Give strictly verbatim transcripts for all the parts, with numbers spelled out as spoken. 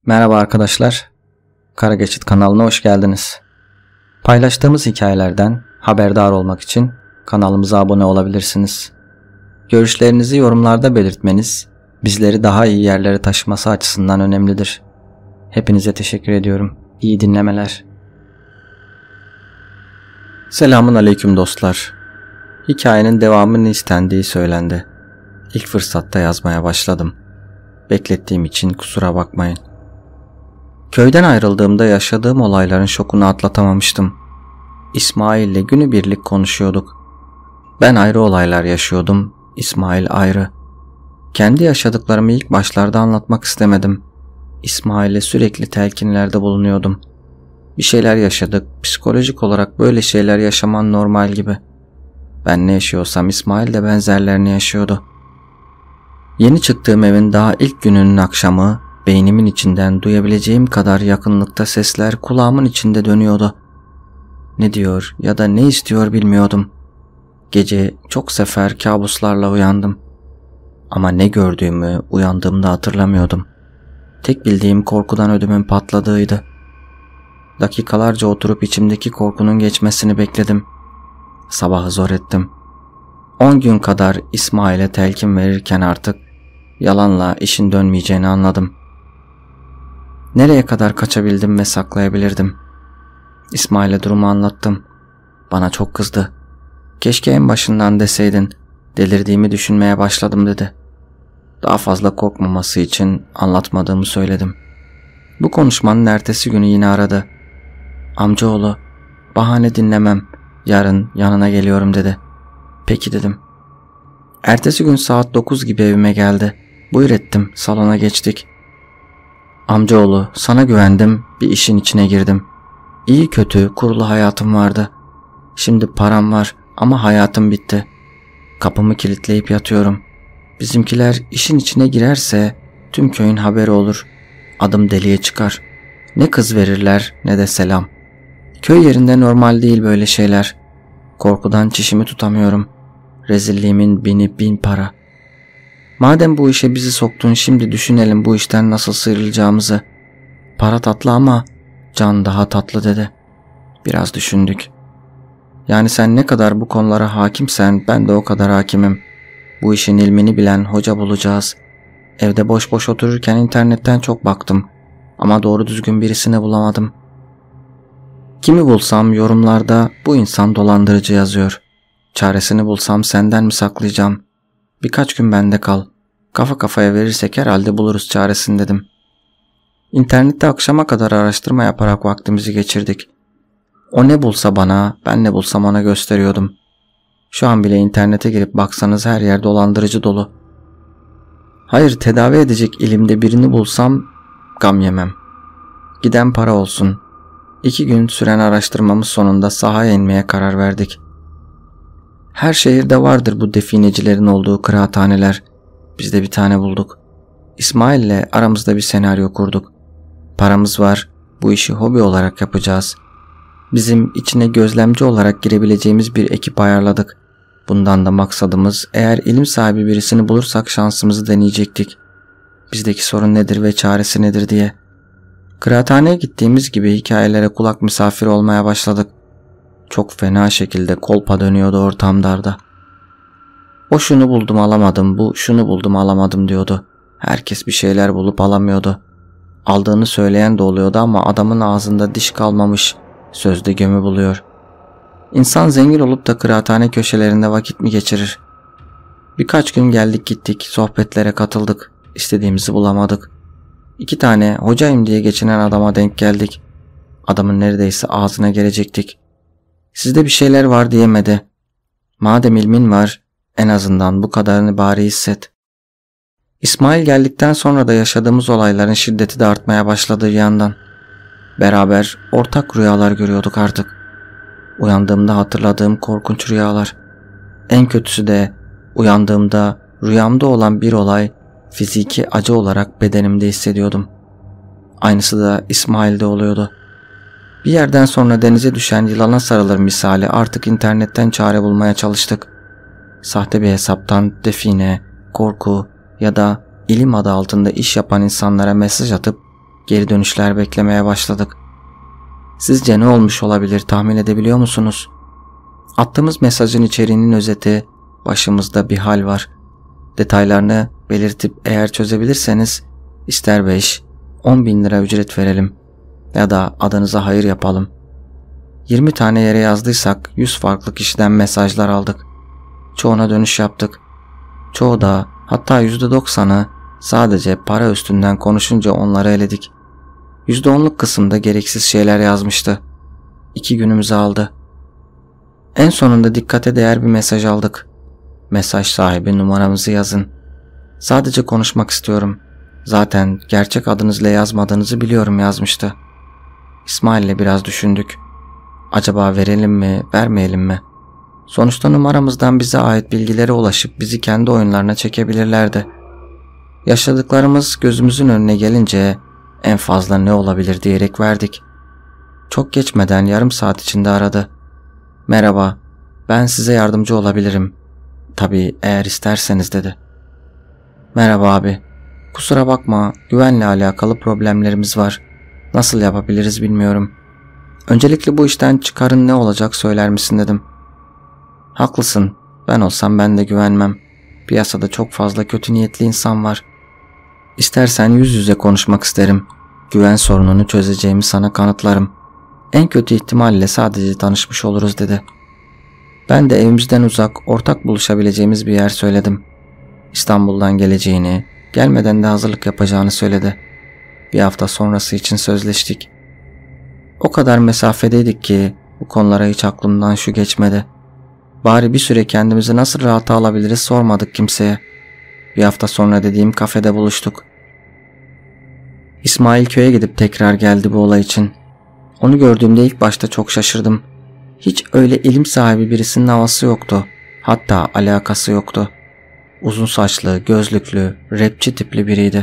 Merhaba arkadaşlar, Kara Geçit kanalına hoş geldiniz. Paylaştığımız hikayelerden haberdar olmak için kanalımıza abone olabilirsiniz. Görüşlerinizi yorumlarda belirtmeniz bizleri daha iyi yerlere taşıması açısından önemlidir. Hepinize teşekkür ediyorum. İyi dinlemeler. Selamun aleyküm dostlar. Hikayenin devamının istendiği söylendi. İlk fırsatta yazmaya başladım. Beklettiğim için kusura bakmayın. Köyden ayrıldığımda yaşadığım olayların şokunu atlatamamıştım. İsmail ile günübirlik konuşuyorduk. Ben ayrı olaylar yaşıyordum, İsmail ayrı. Kendi yaşadıklarımı ilk başlarda anlatmak istemedim. İsmail'e sürekli telkinlerde bulunuyordum. Bir şeyler yaşadık, psikolojik olarak böyle şeyler yaşaman normal gibi. Ben ne yaşıyorsam İsmail de benzerlerini yaşıyordu. Yeni çıktığım evin daha ilk gününün akşamı, beynimin içinden duyabileceğim kadar yakınlıkta sesler kulağımın içinde dönüyordu. Ne diyor ya da ne istiyor bilmiyordum. Gece çok sefer kabuslarla uyandım. Ama ne gördüğümü uyandığımda hatırlamıyordum. Tek bildiğim korkudan ödümün patladığıydı. Dakikalarca oturup içimdeki korkunun geçmesini bekledim. Sabahı zor ettim. On gün kadar İsmail'e telkin verirken artık yalanla işin dönmeyeceğini anladım. Nereye kadar kaçabildim ve saklayabilirdim? İsmail'e durumu anlattım. Bana çok kızdı. Keşke en başından deseydin, delirdiğimi düşünmeye başladım dedi. Daha fazla korkmaması için anlatmadığımı söyledim. Bu konuşmanın ertesi günü yine aradı. Amcaoğlu, bahane dinlemem, yarın yanına geliyorum dedi. Peki dedim. Ertesi gün saat dokuz gibi evime geldi. Buyur ettim, salona geçtik. Amcaoğlu, sana güvendim, bir işin içine girdim. İyi kötü kurulu hayatım vardı. Şimdi param var ama hayatım bitti. Kapımı kilitleyip yatıyorum. Bizimkiler işin içine girerse tüm köyün haberi olur. Adım deliye çıkar. Ne kız verirler ne de selam. Köy yerinde normal değil böyle şeyler. Korkudan çişimi tutamıyorum. Rezilliğimin bini bin para. Madem bu işe bizi soktun, şimdi düşünelim bu işten nasıl sıyrılacağımızı. Para tatlı ama can daha tatlı dedi. Biraz düşündük. Yani sen ne kadar bu konulara hakimsen ben de o kadar hakimim. Bu işin ilmini bilen hoca bulacağız. Evde boş boş otururken internetten çok baktım. Ama doğru düzgün birisini bulamadım. Kimi bulsam yorumlarda bu insan dolandırıcı yazıyor. Çaresini bulsam senden mi saklayacağım? Birkaç gün bende kal. Kafa kafaya verirsek herhalde buluruz çaresini dedim. İnternette akşama kadar araştırma yaparak vaktimizi geçirdik. O ne bulsa bana, ben ne bulsam ona gösteriyordum. Şu an bile internete girip baksanız her yer dolandırıcı dolu. Hayır, tedavi edecek ilimde birini bulsam gam yemem. Giden para olsun. İki gün süren araştırmamız sonunda sahaya inmeye karar verdik. Her şehirde vardır bu definecilerin olduğu kıraathaneler. Biz de bir tane bulduk. İsmail ile aramızda bir senaryo kurduk. Paramız var, bu işi hobi olarak yapacağız. Bizim içine gözlemci olarak girebileceğimiz bir ekip ayarladık. Bundan da maksadımız eğer ilim sahibi birisini bulursak şansımızı deneyecektik. Bizdeki sorun nedir ve çaresi nedir diye. Kıraathaneye gittiğimiz gibi hikayelere kulak misafiri olmaya başladık. Çok fena şekilde kolpa dönüyordu ortamlarda. O şunu buldum alamadım, bu şunu buldum alamadım diyordu. Herkes bir şeyler bulup alamıyordu. Aldığını söyleyen de oluyordu ama adamın ağzında diş kalmamış, sözde gömü buluyor. İnsan zengin olup da kıraathane köşelerinde vakit mi geçirir? Birkaç gün geldik gittik, sohbetlere katıldık, istediğimizi bulamadık. İki tane hocayım diye geçinen adama denk geldik. Adamın neredeyse ağzına gelecektik. Sizde bir şeyler var diyemedi. Madem ilmin var, en azından bu kadarını bari hisset. İsmail geldikten sonra da yaşadığımız olayların şiddeti de artmaya başladı bir yandan. Beraber ortak rüyalar görüyorduk artık. Uyandığımda hatırladığım korkunç rüyalar. En kötüsü de uyandığımda rüyamda olan bir olay fiziki acı olarak bedenimde hissediyordum. Aynısı da İsmail'de oluyordu. Bir yerden sonra denize düşen yılana sarılır misali artık internetten çare bulmaya çalıştık. Sahte bir hesaptan define, korku ya da ilim adı altında iş yapan insanlara mesaj atıp Geri dönüşler beklemeye başladık. Sizce ne olmuş olabilir, tahmin edebiliyor musunuz? Attığımız mesajın içeriğinin özeti, başımızda bir hal var. Detaylarını belirtip eğer çözebilirseniz ister beş, on bin lira ücret verelim ya da adınıza hayır yapalım. yirmi tane yere yazdıysak yüz farklı kişiden mesajlar aldık. Çoğuna dönüş yaptık. Çoğu da, hatta yüzde doksanı sadece para üstünden konuşunca onları eledik. yüzde onluk kısımda gereksiz şeyler yazmıştı. İki günümüzü aldı. En sonunda dikkate değer bir mesaj aldık. Mesaj sahibi numaramızı yazın. Sadece konuşmak istiyorum. Zaten gerçek adınızla yazmadığınızı biliyorum yazmıştı. İsmail ile biraz düşündük. Acaba verelim mi, vermeyelim mi? Sonuçta numaramızdan bize ait bilgilere ulaşıp bizi kendi oyunlarına çekebilirlerdi. Yaşadıklarımız gözümüzün önüne gelince en fazla ne olabilir diyerek verdik. Çok geçmeden yarım saat içinde aradı. Merhaba, ben size yardımcı olabilirim. Tabii eğer isterseniz dedi. Merhaba abi, kusura bakma, güvenle alakalı problemlerimiz var. Nasıl yapabiliriz bilmiyorum. Öncelikle bu işten çıkarın ne olacak söyler misin dedim. Haklısın, ben olsam ben de güvenmem. Piyasada çok fazla kötü niyetli insan var. İstersen yüz yüze konuşmak isterim. Güven sorununu çözeceğimi sana kanıtlarım. En kötü ihtimalle sadece tanışmış oluruz dedi. Ben de evimizden uzak, ortak buluşabileceğimiz bir yer söyledim. İstanbul'dan geleceğini, gelmeden de hazırlık yapacağını söyledi. Bir hafta sonrası için sözleştik. O kadar mesafedeydik ki bu konulara hiç aklımdan şu geçmedi. Bari bir süre kendimizi nasıl rahata alabiliriz sormadık kimseye. Bir hafta sonra dediğim kafede buluştuk. İsmail köye gidip tekrar geldi bu olay için. Onu gördüğümde ilk başta çok şaşırdım. Hiç öyle ilim sahibi birisinin havası yoktu. Hatta alakası yoktu. Uzun saçlı, gözlüklü, rapçi tipli biriydi.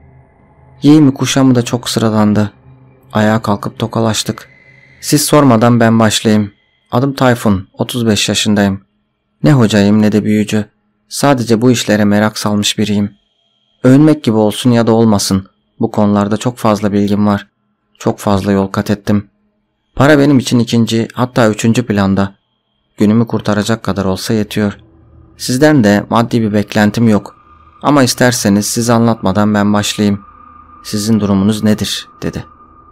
Giyimi kuşamı da çok sıradandı. Ayağa kalkıp tokalaştık. Siz sormadan ben başlayayım. Adım Tayfun, otuz beş yaşındayım. Ne hocayım ne de büyücü. Sadece bu işlere merak salmış biriyim. Övünmek gibi olsun ya da olmasın. Bu konularda çok fazla bilgim var. Çok fazla yol kat ettim. Para benim için ikinci, hatta üçüncü planda. Günümü kurtaracak kadar olsa yetiyor. Sizden de maddi bir beklentim yok. Ama isterseniz siz anlatmadan ben başlayayım. Sizin durumunuz nedir dedi.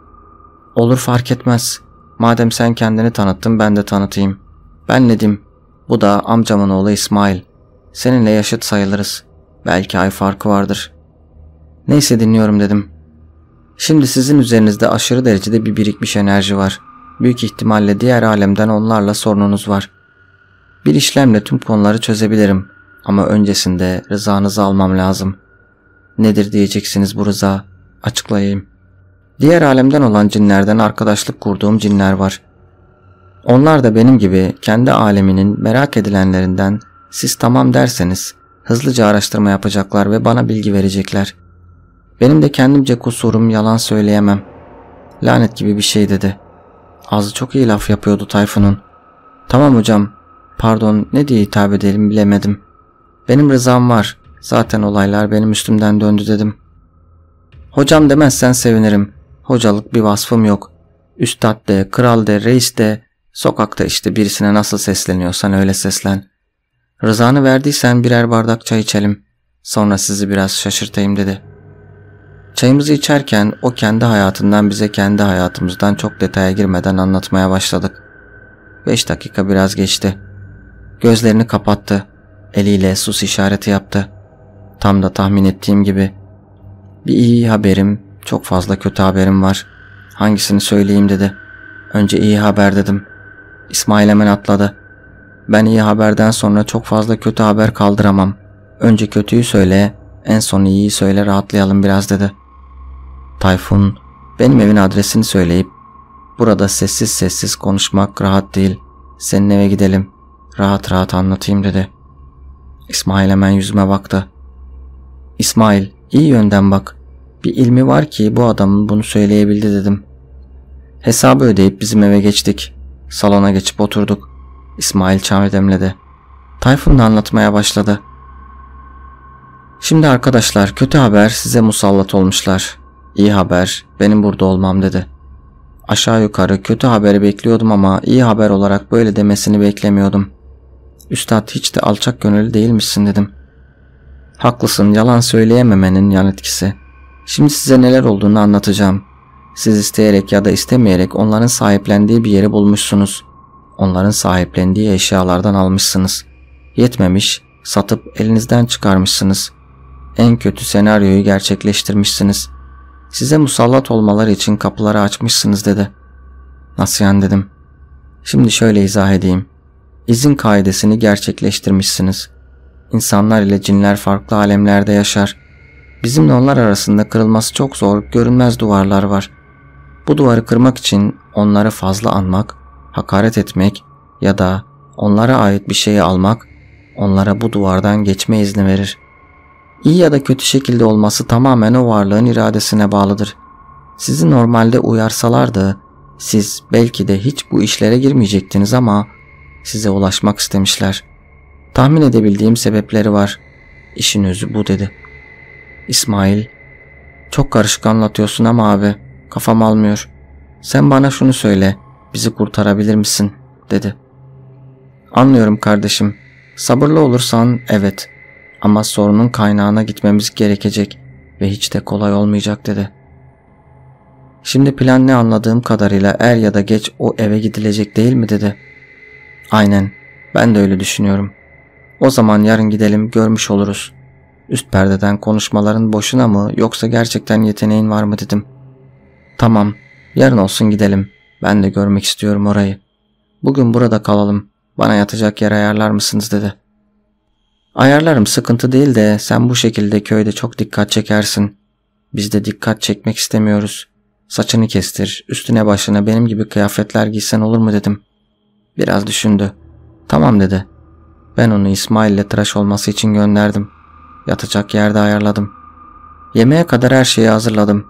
Olur, fark etmez. Madem sen kendini tanıttın ben de tanıtayım. Ben Nedim. Bu da amcamın oğlu İsmail. Seninle yaşıt sayılırız. Belki ay farkı vardır. Neyse, dinliyorum dedim. Şimdi sizin üzerinizde aşırı derecede bir birikmiş enerji var. Büyük ihtimalle diğer alemden onlarla sorununuz var. Bir işlemle tüm konuları çözebilirim. Ama öncesinde rızanızı almam lazım. Nedir diyeceksiniz bu rıza? Açıklayayım. Diğer alemden olan cinlerden arkadaşlık kurduğum cinler var. Onlar da benim gibi kendi aleminin merak edilenlerinden siz tamam derseniz hızlıca araştırma yapacaklar ve bana bilgi verecekler. Benim de kendimce kusurum, yalan söyleyemem. Lanet gibi bir şey dedi. Ağzı çok iyi laf yapıyordu Tayfun'un. Tamam hocam, pardon ne diye hitap edelim bilemedim. Benim rızam var. Zaten olaylar benim üstümden döndü dedim. Hocam demezsen sevinirim. Hocalık bir vasfım yok. Üstad de, kral de, reis de, sokakta işte birisine nasıl sesleniyorsan öyle seslen. Rızanı verdiysen birer bardak çay içelim. Sonra sizi biraz şaşırtayım dedi. Çayımızı içerken o kendi hayatından bize kendi hayatımızdan çok detaya girmeden anlatmaya başladık. Beş dakika biraz geçti. Gözlerini kapattı. Eliyle sus işareti yaptı. Tam da tahmin ettiğim gibi. Bir iyi haberim, çok fazla kötü haberim var. Hangisini söyleyeyim dedi. Önce iyi haber dedim. İsmail hemen atladı. Ben iyi haberden sonra çok fazla kötü haber kaldıramam. Önce kötüyü söyle, en son iyiyi söyle, rahatlayalım biraz dedi. Tayfun, benim evin adresini söyleyip burada sessiz sessiz konuşmak rahat değil. Senin eve gidelim, rahat rahat anlatayım dedi. İsmail hemen yüzüme baktı. İsmail, iyi yönden bak. Bir ilmi var ki bu adamın bunu söyleyebildi dedim. Hesabı ödeyip bizim eve geçtik. Salona geçip oturduk. İsmail çay demledi. Tayfun da anlatmaya başladı. Şimdi arkadaşlar, kötü haber, size musallat olmuşlar. İyi haber benim burada olmam dedi. Aşağı yukarı kötü haberi bekliyordum ama iyi haber olarak böyle demesini beklemiyordum. Üstad hiç de alçak gönüllü değilmişsin dedim. Haklısın, yalan söyleyememenin yan etkisi. Şimdi size neler olduğunu anlatacağım. Siz isteyerek ya da istemeyerek onların sahiplendiği bir yeri bulmuşsunuz. Onların sahiplendiği eşyalardan almışsınız. Yetmemiş, satıp elinizden çıkarmışsınız. En kötü senaryoyu gerçekleştirmişsiniz. Size musallat olmaları için kapıları açmışsınız dedi. Nasıl yani dedim. Şimdi şöyle izah edeyim. İzin kaidesini gerçekleştirmişsiniz. İnsanlar ile cinler farklı alemlerde yaşar. Bizimle onlar arasında kırılması çok zor, görünmez duvarlar var. Bu duvarı kırmak için onları fazla anmak, hakaret etmek ya da onlara ait bir şeyi almak, onlara bu duvardan geçme izni verir. İyi ya da kötü şekilde olması tamamen o varlığın iradesine bağlıdır. Sizi normalde uyarsalardı, siz belki de hiç bu işlere girmeyecektiniz ama size ulaşmak istemişler. Tahmin edebildiğim sebepleri var. İşin özü bu dedi. İsmail, çok karışık anlatıyorsun ama abi, kafam almıyor. Sen bana şunu söyle, bizi kurtarabilir misin dedi. Anlıyorum kardeşim. Sabırlı olursan evet. Ama sorunun kaynağına gitmemiz gerekecek ve hiç de kolay olmayacak dedi. Şimdi plan ne anladığım kadarıyla er ya da geç o eve gidilecek değil mi dedi. Aynen, ben de öyle düşünüyorum. O zaman yarın gidelim, görmüş oluruz. Üst perdeden konuşmaların boşuna mı yoksa gerçekten yeteneğin var mı dedim. Tamam, yarın olsun gidelim. Ben de görmek istiyorum orayı. Bugün burada kalalım. Bana yatacak yer ayarlar mısınız dedi. Ayarlarım, sıkıntı değil de sen bu şekilde köyde çok dikkat çekersin. Biz de dikkat çekmek istemiyoruz. Saçını kestir, üstüne başına benim gibi kıyafetler giysen olur mu dedim. Biraz düşündü. Tamam dedi. Ben onu İsmail ile tıraş olması için gönderdim. Yatacak yerde ayarladım. Yemeğe kadar her şeyi hazırladım.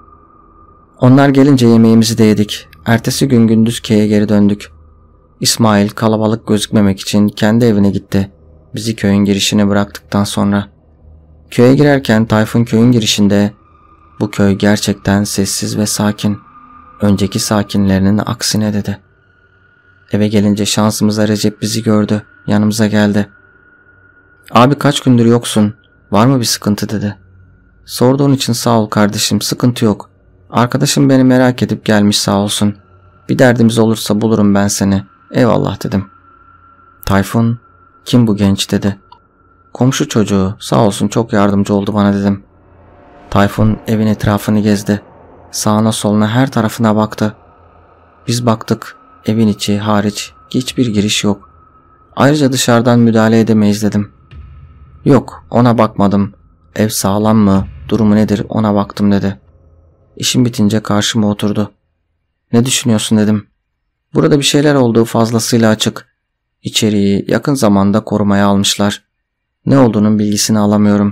Onlar gelince yemeğimizi de yedik. Ertesi gün gündüz köye geri döndük. İsmail kalabalık gözükmemek için kendi evine gitti. Bizi köyün girişine bıraktıktan sonra. Köye girerken Tayfun köyün girişinde, bu köy gerçekten sessiz ve sakin. Önceki sakinlerinin aksine dedi. Eve gelince şansımıza Recep bizi gördü. Yanımıza geldi. Abi kaç gündür yoksun? Var mı bir sıkıntı dedi. Sorduğun için sağ ol kardeşim, sıkıntı yok. Arkadaşım beni merak edip gelmiş sağ olsun. Bir derdimiz olursa bulurum ben seni. Eyvallah dedim. Tayfun, kim bu genç dedi. Komşu çocuğu, sağ olsun çok yardımcı oldu bana dedim. Tayfun evin etrafını gezdi. Sağına soluna her tarafına baktı. Biz baktık, evin içi hariç hiçbir giriş yok. Ayrıca dışarıdan müdahale edemeyiz dedim. Yok, ona bakmadım. Ev sağlam mı, durumu nedir ona baktım dedi. İşim bitince karşıma oturdu. Ne düşünüyorsun dedim. Burada bir şeyler olduğu fazlasıyla açık. İçeriği yakın zamanda korumaya almışlar. Ne olduğunun bilgisini alamıyorum.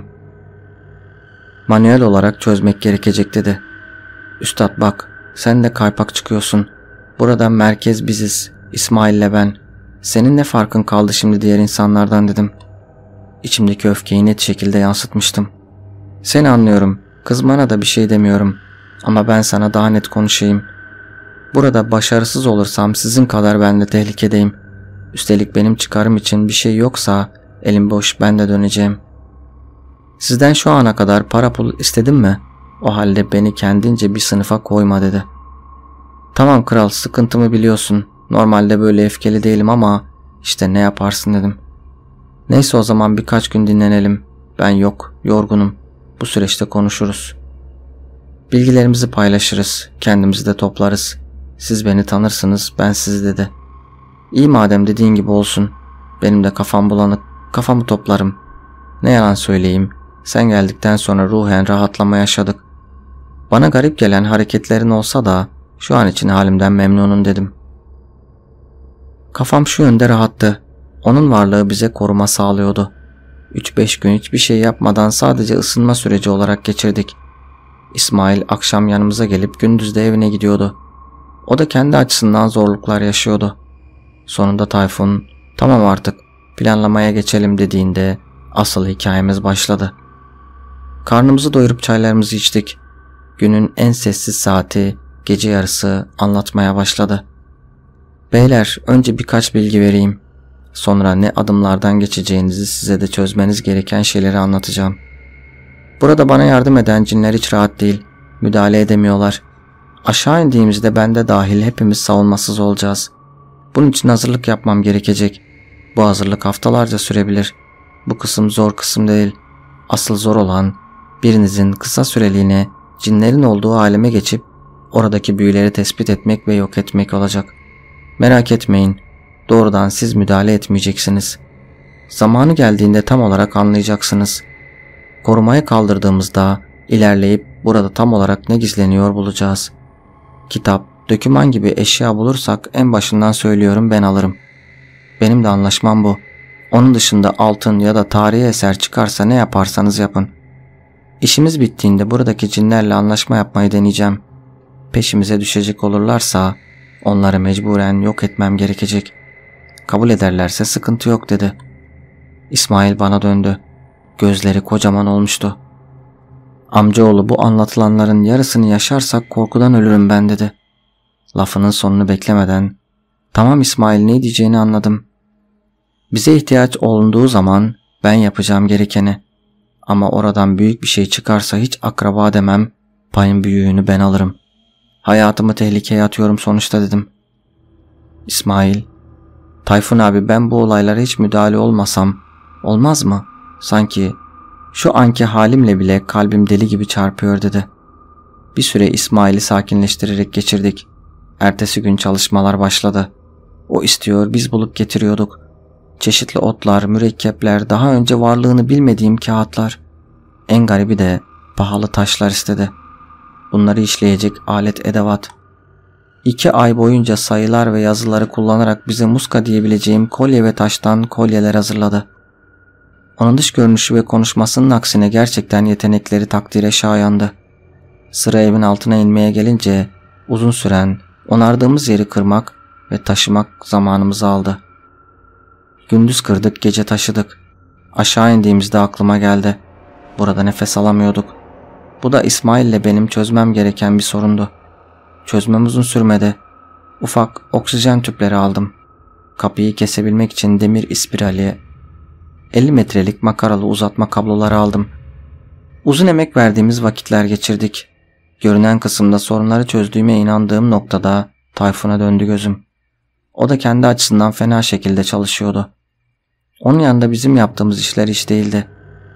Manuel olarak çözmek gerekecek dedi. Üstad bak, sen de kaypak çıkıyorsun. Burada merkez biziz, İsmail'le ben. Senin ne farkın kaldı şimdi diğer insanlardan dedim. İçimdeki öfkeyi net şekilde yansıtmıştım. Seni anlıyorum, kızmana da bir şey demiyorum. Ama ben sana daha net konuşayım. Burada başarısız olursam sizin kadar ben de tehlikedeyim. Üstelik benim çıkarım için bir şey yoksa elim boş ben de döneceğim. Sizden şu ana kadar para pul istedim mi? O halde beni kendince bir sınıfa koyma dedi. Tamam kral, sıkıntımı biliyorsun. Normalde böyle öfkeli değilim ama işte ne yaparsın dedim. Neyse o zaman birkaç gün dinlenelim. Ben yok, yorgunum. Bu süreçte konuşuruz. Bilgilerimizi paylaşırız, kendimizi de toplarız. Siz beni tanırsınız, ben sizi dedi. İyi madem dediğin gibi olsun. Benim de kafam bulanık, kafamı toplarım. Ne yalan söyleyeyim, sen geldikten sonra ruhen rahatlama yaşadık. Bana garip gelen hareketlerin olsa da şu an için halimden memnunum dedim. Kafam şu yönde rahattı. Onun varlığı bize koruma sağlıyordu. üç beş gün hiçbir şey yapmadan sadece ısınma süreci olarak geçirdik. İsmail akşam yanımıza gelip gündüz de evine gidiyordu. O da kendi açısından zorluklar yaşıyordu. Sonunda Tayfun, tamam artık planlamaya geçelim dediğinde asıl hikayemiz başladı. Karnımızı doyurup çaylarımızı içtik. Günün en sessiz saati, gece yarısı anlatmaya başladı. Beyler, önce birkaç bilgi vereyim. Sonra ne adımlardan geçeceğinizi, size de çözmeniz gereken şeyleri anlatacağım. Burada bana yardım eden cinler hiç rahat değil. Müdahale edemiyorlar. Aşağı indiğimizde ben de dahil hepimiz savunmasız olacağız. Bunun için hazırlık yapmam gerekecek. Bu hazırlık haftalarca sürebilir. Bu kısım zor kısım değil. Asıl zor olan birinizin kısa süreliğine cinlerin olduğu aleme geçip oradaki büyüleri tespit etmek ve yok etmek olacak. Merak etmeyin. Doğrudan siz müdahale etmeyeceksiniz. Zamanı geldiğinde tam olarak anlayacaksınız. Korumaya kaldırdığımızda ilerleyip burada tam olarak ne gizleniyor bulacağız. Kitap, döküman gibi eşya bulursak en başından söylüyorum ben alırım. Benim de anlaşmam bu. Onun dışında altın ya da tarihi eser çıkarsa ne yaparsanız yapın. İşimiz bittiğinde buradaki cinlerle anlaşma yapmayı deneyeceğim. Peşimize düşecek olurlarsa onları mecburen yok etmem gerekecek. Kabul ederlerse sıkıntı yok dedi. İsmail bana döndü. Gözleri kocaman olmuştu. Amcaoğlu, bu anlatılanların yarısını yaşarsak korkudan ölürüm ben dedi. Lafının sonunu beklemeden tamam İsmail, ne diyeceğini anladım. Bize ihtiyaç olunduğu zaman ben yapacağım gerekeni. Ama oradan büyük bir şey çıkarsa hiç akraba demem, payın büyüğünü ben alırım. Hayatımı tehlikeye atıyorum sonuçta dedim. İsmail, Tayfun abi, ben bu olaylara hiç müdahale olmasam olmaz mı? Sanki şu anki halimle bile kalbim deli gibi çarpıyor dedi. Bir süre İsmail'i sakinleştirerek geçirdik. Ertesi gün çalışmalar başladı. O istiyor, biz bulup getiriyorduk. Çeşitli otlar, mürekkepler, daha önce varlığını bilmediğim kağıtlar. En garibi de pahalı taşlar istedi. Bunları işleyecek alet edevat. İki ay boyunca sayılar ve yazıları kullanarak bize muska diyebileceğim kolye ve taştan kolyeler hazırladı. Onun dış görünüşü ve konuşmasının aksine gerçekten yetenekleri takdire şayandı. Sıra evin altına inmeye gelince uzun süren, onardığımız yeri kırmak ve taşımak zamanımızı aldı. Gündüz kırdık, gece taşıdık. Aşağı indiğimizde aklıma geldi. Burada nefes alamıyorduk. Bu da İsmail ile benim çözmem gereken bir sorundu. Çözmem uzun sürmedi. Ufak oksijen tüpleri aldım. Kapıyı kesebilmek için demir ispirali, elli metrelik makaralı uzatma kabloları aldım. Uzun emek verdiğimiz vakitler geçirdik. Görünen kısımda sorunları çözdüğüme inandığım noktada Tayfun'a döndü gözüm. O da kendi açısından fena şekilde çalışıyordu. Onun yanında bizim yaptığımız işler hiç değildi.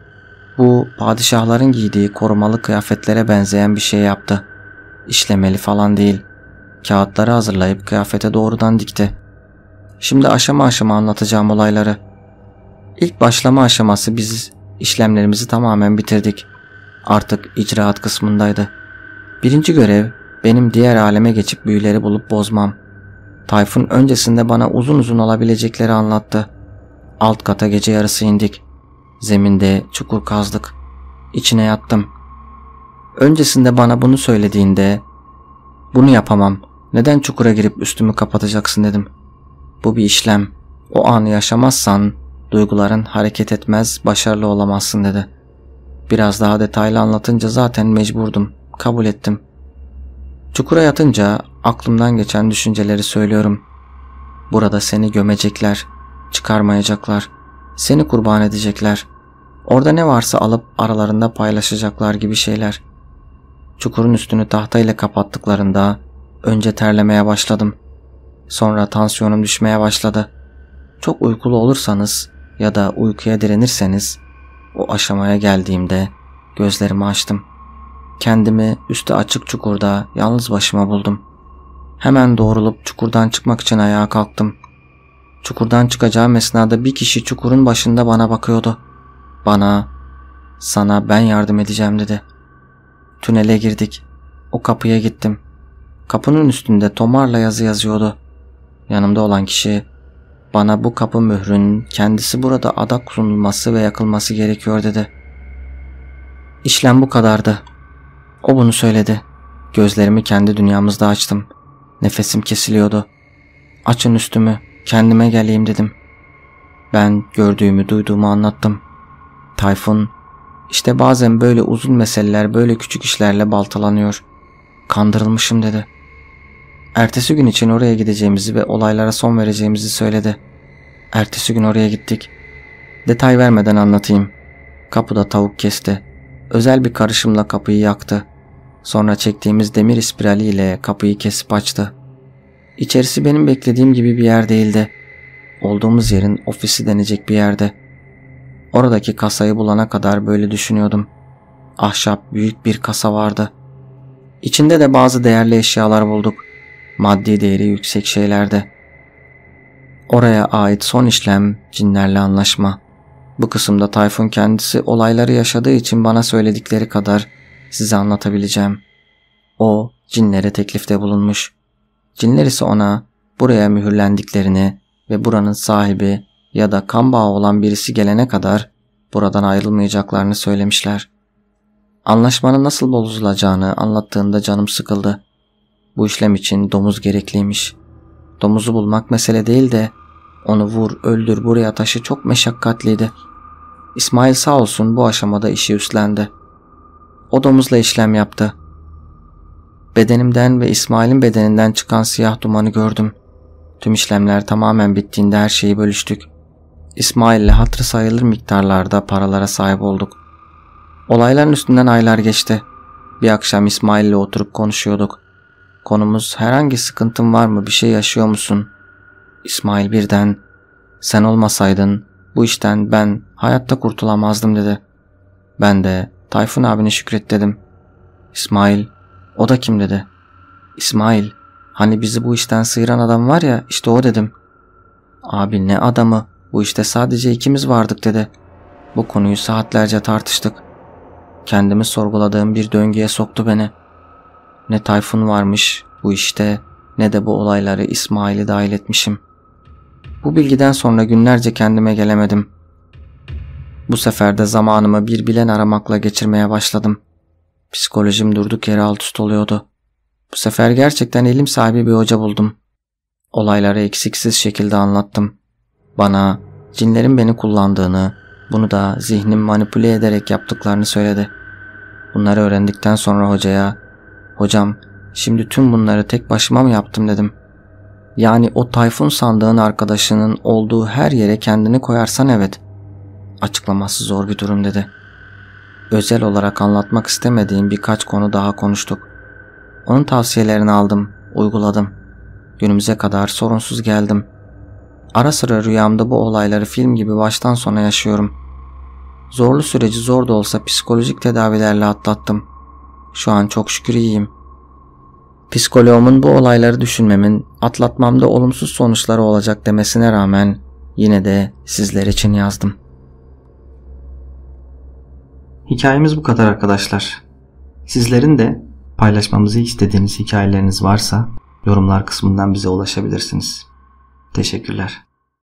Bu padişahların giydiği korumalı kıyafetlere benzeyen bir şey yaptı. İşlemeli falan değil. Kağıtları hazırlayıp kıyafete doğrudan dikti. Şimdi aşama aşama anlatacağım olayları. İlk başlama aşaması, biz işlemlerimizi tamamen bitirdik. Artık icraat kısmındaydı. Birinci görev benim diğer aleme geçip büyüleri bulup bozmam. Tayfun öncesinde bana uzun uzun olabilecekleri anlattı. Alt kata gece yarısı indik. Zeminde çukur kazdık. İçine yattım. Öncesinde bana bunu söylediğinde bunu yapamam, neden çukura girip üstümü kapatacaksın dedim. Bu bir işlem. O anı yaşamazsan duyguların hareket etmez, başarılı olamazsın dedi. Biraz daha detaylı anlatınca zaten mecburdum. Kabul ettim. Çukura yatınca aklımdan geçen düşünceleri söylüyorum. Burada seni gömecekler, çıkarmayacaklar, seni kurban edecekler. Orada ne varsa alıp aralarında paylaşacaklar gibi şeyler. Çukurun üstünü tahtayla kapattıklarında önce terlemeye başladım. Sonra tansiyonum düşmeye başladı. Çok uykulu olursanız ya da uykuya direnirseniz, o aşamaya geldiğimde gözlerimi açtım. Kendimi üstü açık çukurda yalnız başıma buldum. Hemen doğrulup çukurdan çıkmak için ayağa kalktım. Çukurdan çıkacağım esnada bir kişi çukurun başında bana bakıyordu. Bana, sana ben yardım edeceğim dedi. Tünele girdik. O kapıya gittim. Kapının üstünde tomarla yazı yazıyordu. Yanımda olan kişi, bana bu kapı mührünün kendisi burada adak sunulması ve yakılması gerekiyor dedi. İşlem bu kadardı. O bunu söyledi. Gözlerimi kendi dünyamızda açtım. Nefesim kesiliyordu. Açın üstümü, kendime geleyim dedim. Ben gördüğümü, duyduğumu anlattım. Tayfun, İşte bazen böyle uzun meseleler böyle küçük işlerle baltalanıyor. Kandırılmışım dedi. Ertesi gün için oraya gideceğimizi ve olaylara son vereceğimizi söyledi. Ertesi gün oraya gittik. Detay vermeden anlatayım. Kapıda tavuk kesti. Özel bir karışımla kapıyı yaktı. Sonra çektiğimiz demir ispirali ile kapıyı kesip açtı. İçerisi benim beklediğim gibi bir yer değildi. Olduğumuz yerin ofisi denecek bir yerde. Oradaki kasayı bulana kadar böyle düşünüyordum. Ahşap büyük bir kasa vardı. İçinde de bazı değerli eşyalar bulduk. Maddi değeri yüksek şeylerde. Oraya ait son işlem cinlerle anlaşma. Bu kısımda Tayfun kendisi olayları yaşadığı için bana söyledikleri kadar size anlatabileceğim. O cinlere teklifte bulunmuş. Cinler ise ona buraya mühürlendiklerini ve buranın sahibi ya da kan bağı olan birisi gelene kadar buradan ayrılmayacaklarını söylemişler. Anlaşmanın nasıl bozulacağını anlattığında canım sıkıldı. Bu işlem için domuz gerekliymiş. Domuzu bulmak mesele değil de onu vur, öldür, buraya taşı çok meşakkatliydi. İsmail sağ olsun bu aşamada işi üstlendi. O domuzla işlem yaptı. Bedenimden ve İsmail'in bedeninden çıkan siyah dumanı gördüm. Tüm işlemler tamamen bittiğinde her şeyi bölüştük. İsmail'le hatırı sayılır miktarlarda paralara sahip olduk. Olayların üstünden aylar geçti. Bir akşam İsmail'le oturup konuşuyorduk. Konumuz herhangi sıkıntın var mı, bir şey yaşıyor musun? İsmail birden sen olmasaydın bu işten ben hayatta kurtulamazdım dedi. Ben de Tayfun abine şükret dedim. İsmail o da kim dedi. İsmail hani bizi bu işten sıyıran adam var ya, işte o dedim. Abi ne adamı, bu işte sadece ikimiz vardık dedi. Bu konuyu saatlerce tartıştık. Kendimi sorguladığım bir döngüye soktu beni. Ne Tayfun varmış bu işte ne de bu olayları İsmail'i dahil etmişim. Bu bilgiden sonra günlerce kendime gelemedim. Bu sefer de zamanımı bir bilen aramakla geçirmeye başladım. Psikolojim durduk yere alt üst oluyordu. Bu sefer gerçekten ilim sahibi bir hoca buldum. Olayları eksiksiz şekilde anlattım. Bana cinlerin beni kullandığını, bunu da zihnim manipüle ederek yaptıklarını söyledi. Bunları öğrendikten sonra hocaya, "Hocam, şimdi tüm bunları tek başıma mı yaptım?" dedim. "Yani o Tayfun sandığın arkadaşının olduğu her yere kendini koyarsan evet. Açıklaması zor bir durum." dedi. Özel olarak anlatmak istemediğim birkaç konu daha konuştuk. Onun tavsiyelerini aldım, uyguladım. Günümüze kadar sorunsuz geldim. Ara sıra rüyamda bu olayları film gibi baştan sona yaşıyorum. Zorlu süreci zor da olsa psikolojik tedavilerle atlattım. Şu an çok şükür iyiyim. Psikoloğumun bu olayları düşünmemin, atlatmamda olumsuz sonuçları olacak demesine rağmen yine de sizler için yazdım. Hikayemiz bu kadar arkadaşlar. Sizlerin de paylaşmamızı istediğiniz hikayeleriniz varsa yorumlar kısmından bize ulaşabilirsiniz. Teşekkürler.